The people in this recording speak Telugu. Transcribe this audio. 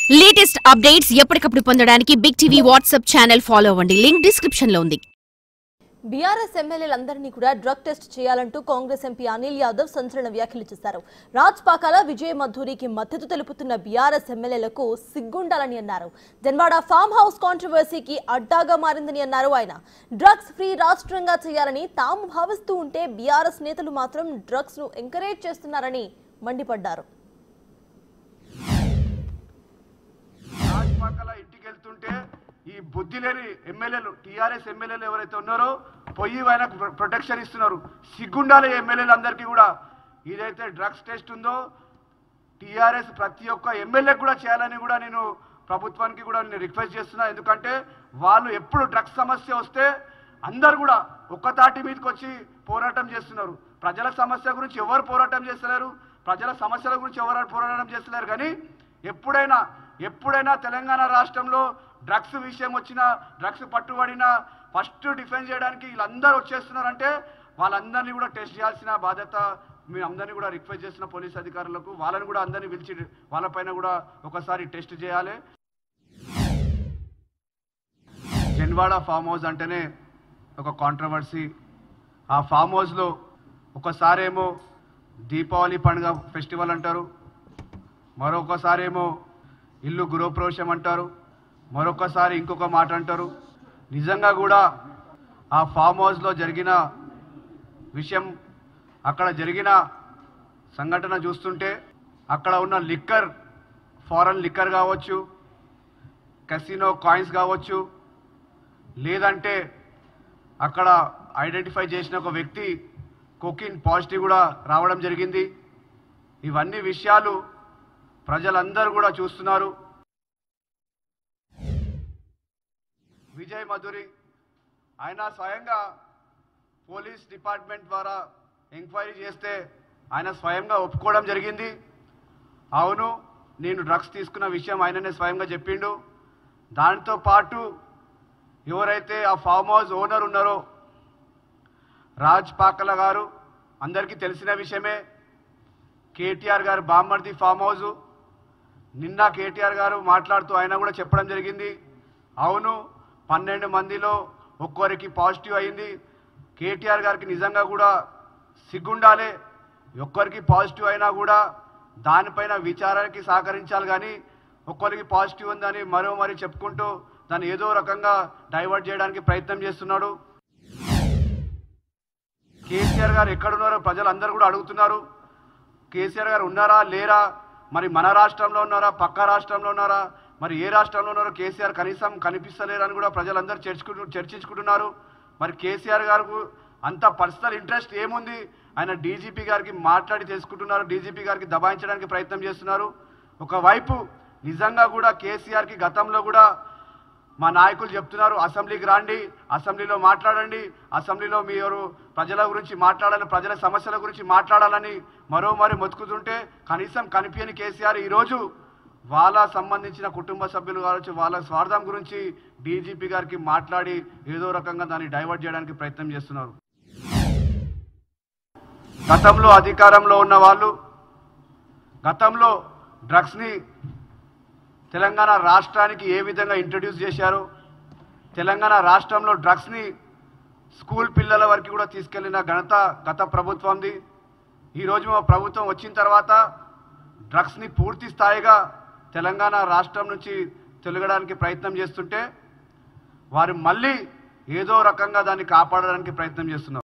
లేటెస్ట్ అప్డేట్స్ ఎప్పటికప్పుడు పొందడానికి Big TV WhatsApp channel follow అవ్వండి. లింక్ డిస్క్రిప్షన్ లో ఉంది. బీఆర్ఎస్ ఎమ్మెల్యేలందరినీ కూడా డ్రగ్ టెస్ట్ చేయాలంటూ కాంగ్రెస్ ఎంపీ అనిల్ యాదవ్ సంచలన వ్యాఖ్యలు చేశారు. రాజ్పాకాల విజయ మధురికి మద్దతు తెలుపుతున్న బీఆర్ఎస్ ఎమ్మెల్యేలకు సిగ్గుండాలని అన్నారు. జన్వాడ ఫామ్ హౌస్ కాంట్రవర్సీకి అడ్డాగా మారిందని అన్నారు. ఆయన డ్రగ్స్ ఫ్రీ రాష్ట్రంగా చేయాలని తాము భావిస్తూ ఉంటే బీఆర్ఎస్ నేతలు మాత్రం డ్రగ్స్ ను ఎంకరేజ్ చేస్తున్నారని మండిపడ్డారు. ఈ బుద్ధి లేని ఎమ్మెల్యేలు టీఆర్ఎస్ ఎమ్మెల్యేలు ఎవరైతే ఉన్నారో పోయి ఆయనకు ప్రొటెక్షన్ ఇస్తున్నారు. సిగ్గుండాలి ఎమ్మెల్యేలు అందరికీ కూడా. ఇదైతే డ్రగ్స్ టెస్ట్ ఉందో టీఆర్ఎస్ ప్రతి ఒక్క ఎమ్మెల్యేకి కూడా చేయాలని కూడా నేను ప్రభుత్వానికి కూడా నేను రిక్వెస్ట్ చేస్తున్నా. ఎందుకంటే వాళ్ళు ఎప్పుడు డ్రగ్స్ సమస్య వస్తే అందరు కూడా ఒక్కతాటి మీదకి వచ్చి పోరాటం చేస్తున్నారు. ప్రజల సమస్య గురించి ఎవరు పోరాటం చేస్తలేరు, ప్రజల సమస్యల గురించి ఎవరు పోరాటం చేస్తలేరు. కానీ ఎప్పుడైనా తెలంగాణ రాష్ట్రంలో డ్రగ్స్ విషయం వచ్చినా, డ్రగ్స్ పట్టుబడినా ఫస్ట్ డిఫెన్స్ చేయడానికి వీళ్ళందరూ వచ్చేస్తున్నారంటే వాళ్ళందరినీ కూడా టెస్ట్ చేయాల్సిన బాధ్యత మేము అందరినీ కూడా రిక్వెస్ట్ చేసిన పోలీస్ అధికారులకు, వాళ్ళని కూడా అందరినీ పిలిచి వాళ్ళపైన కూడా ఒకసారి టెస్ట్ చేయాలి. జన్వాడ ఫామ్ హౌస్ అంటేనే ఒక కాంట్రవర్సీ. ఆ ఫామ్ హౌస్లో ఒకసారేమో దీపావళి పండుగ ఫెస్టివల్ అంటారు, మరొకసారేమో ఇల్లు గృహప్రవేశం అంటారు, మరొకసారి ఇంకొక మాట అంటారు. నిజంగా కూడా ఆ ఫామ్ హౌస్లో జరిగిన విషయం, అక్కడ జరిగిన సంఘటన చూస్తుంటే అక్కడ ఉన్న లిక్కర్, ఫారెన్ లిక్కర్ కావచ్చు, కసినో కాయిన్స్ కావచ్చు, లేదంటే అక్కడ ఐడెంటిఫై చేసిన ఒక వ్యక్తి కోకిన్ పాజిటివ్ కూడా రావడం జరిగింది. ఇవన్నీ విషయాలు ప్రజలందరూ కూడా చూస్తున్నారు. విజయ్ మధురి ఆయన స్వయంగా పోలీస్ డిపార్ట్మెంట్ ద్వారా ఎంక్వైరీ చేస్తే ఆయన స్వయంగా ఒప్పుకోవడం జరిగింది. అవును, నేను డ్రగ్స్ తీసుకున్న విషయం ఆయననే స్వయంగా చెప్పిండు. దాంతో పాటు ఎవరైతే ఆ ఫామ్ హౌస్ ఓనర్ ఉన్నారో రాజ్పాకల గారు, అందరికీ తెలిసిన విషయమే. కేటీఆర్ గారు బామ్మర్ది ఫామ్ హౌస్. నిన్న కేటీఆర్ గారు మాట్లాడుతూ ఆయన కూడా చెప్పడం జరిగింది, అవును 12 మందిలో ఒక్కరికి పాజిటివ్ అయింది. కేటీఆర్ గారికి నిజంగా కూడా సిగ్గుండాలి. ఒక్కరికి పాజిటివ్ అయినా కూడా దానిపైన విచారానికి సహకరించాలి. కానీ ఒక్కరికి పాజిటివ్ ఉందని మరీ చెప్పుకుంటూ దాన్ని ఏదో రకంగా డైవర్ట్ చేయడానికి ప్రయత్నం చేస్తున్నాడు. కేసీఆర్ గారు ఎక్కడున్నారో ప్రజలందరూ కూడా అడుగుతున్నారు. కేసీఆర్ గారు ఉన్నారా లేరా, మరి మన రాష్ట్రంలో ఉన్నారా, పక్క రాష్ట్రంలో ఉన్నారా, మరి ఏ రాష్ట్రంలో ఉన్నారో కేసీఆర్ కనీసం కనిపిస్తలేరని కూడా ప్రజలందరూ చర్చించుకుంటున్నారు. మరి కేసీఆర్ గారికి అంత పర్సనల్ ఇంట్రెస్ట్ ఏముంది? ఆయన డీజీపీ గారికి మాట్లాడి తెలుసుకుంటున్నారు, డీజీపీ గారికి దబాయించడానికి ప్రయత్నం చేస్తున్నారు. ఒకవైపు నిజంగా కూడా కేసీఆర్కి గతంలో కూడా మా నాయకులు చెప్తున్నారు, అసెంబ్లీకి రాండి, అసెంబ్లీలో మాట్లాడండి, అసెంబ్లీలో మీరు ప్రజల గురించి మాట్లాడాలి, ప్రజల సమస్యల గురించి మాట్లాడాలని మరీ మొత్తుకుతుంటే కనీసం కనిపించని కేసీఆర్ ఈరోజు వాళ్ళ సంబంధించిన కుటుంబ సభ్యులు కావచ్చు, వాళ్ళ స్వార్థం గురించి డీజీపీ గారికి మాట్లాడి ఏదో రకంగా దాన్ని డైవర్ట్ చేయడానికి ప్రయత్నం చేస్తున్నారు. గతంలో అధికారంలో ఉన్న వాళ్ళు గతంలో డ్రగ్స్ని తెలంగాణ రాష్ట్రానికి ఏ విధంగా ఇంట్రడ్యూస్ చేశారు, తెలంగాణ రాష్ట్రంలో డ్రగ్స్ని స్కూల్ పిల్లల వరకు కూడా తీసుకెళ్లిన ఘనత గత ప్రభుత్వంది. ఈరోజు మా ప్రభుత్వం వచ్చిన తర్వాత డ్రగ్స్ని పూర్తి స్థాయిగా తెలంగాణ రాష్ట్రం నుంచి తొలగడానికి ప్రయత్నం చేస్తుంటే వారు మళ్ళీ ఏదో రకంగా దాన్ని కాపాడడానికి ప్రయత్నం చేస్తున్నారు.